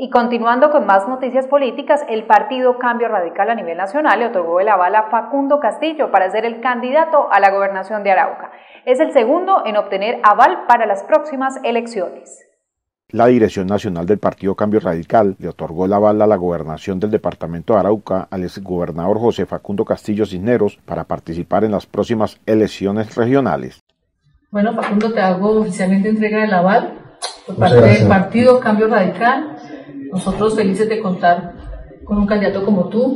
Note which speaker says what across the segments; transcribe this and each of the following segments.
Speaker 1: Y continuando con más noticias políticas, el partido Cambio Radical a nivel nacional le otorgó el aval a Facundo Castillo para ser el candidato a la gobernación de Arauca. Es el segundo en obtener aval para las próximas elecciones.
Speaker 2: La Dirección Nacional del Partido Cambio Radical le otorgó el aval a la gobernación del departamento de Arauca al exgobernador José Facundo Castillo Cisneros para participar en las próximas elecciones regionales.
Speaker 3: Bueno, Facundo, te hago oficialmente entrega del aval por parte del Partido Cambio Radical. Nosotros felices de contar con un candidato como tú.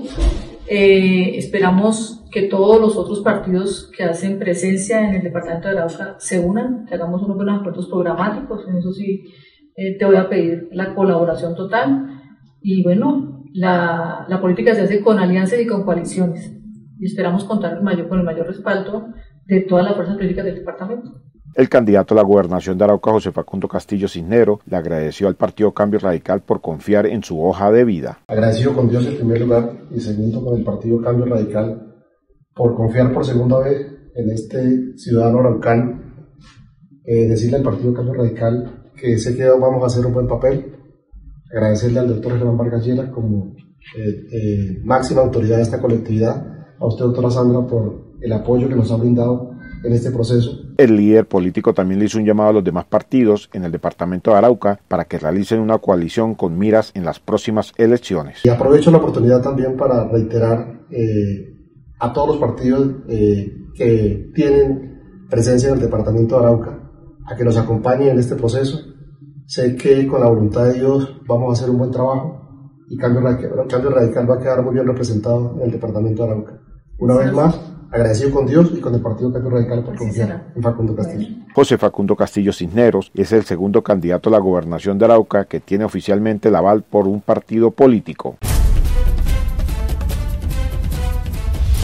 Speaker 3: Esperamos que todos los otros partidos que hacen presencia en el departamento de Arauca se unan, que hagamos unos buenos acuerdos programáticos. En eso sí te voy a pedir la colaboración total. Y bueno, la política se hace con alianzas y con coaliciones. Y esperamos contar con el mayor respaldo de todas las fuerzas políticas del departamento.
Speaker 2: El candidato a la gobernación de Arauca, José Facundo Castillo Cisneros, le agradeció al Partido Cambio Radical por confiar en su hoja de vida.
Speaker 4: Agradecido con Dios en primer lugar y segundo con el Partido Cambio Radical por confiar por segunda vez en este ciudadano araucano. Decirle al Partido Cambio Radical que sé que vamos a hacer un buen papel. Agradecerle al doctor Germán Vargas Lleras como máxima autoridad de esta colectividad. A usted, doctora Sandra, por el apoyo que nos ha brindado en este proceso.
Speaker 2: El líder político también le hizo un llamado a los demás partidos en el departamento de Arauca para que realicen una coalición con miras en las próximas elecciones.
Speaker 4: Y aprovecho la oportunidad también para reiterar a todos los partidos que tienen presencia en el departamento de Arauca a que nos acompañen en este proceso. Sé que con la voluntad de Dios vamos a hacer un buen trabajo y Cambio Radical va a quedar muy bien representado en el departamento de Arauca. Una vez más, agradecido con Dios y con el Partido Cambio Radical por confiar en Facundo Castillo.
Speaker 2: José Facundo Castillo Cisneros es el segundo candidato a la gobernación de Arauca que tiene oficialmente el aval por un partido político.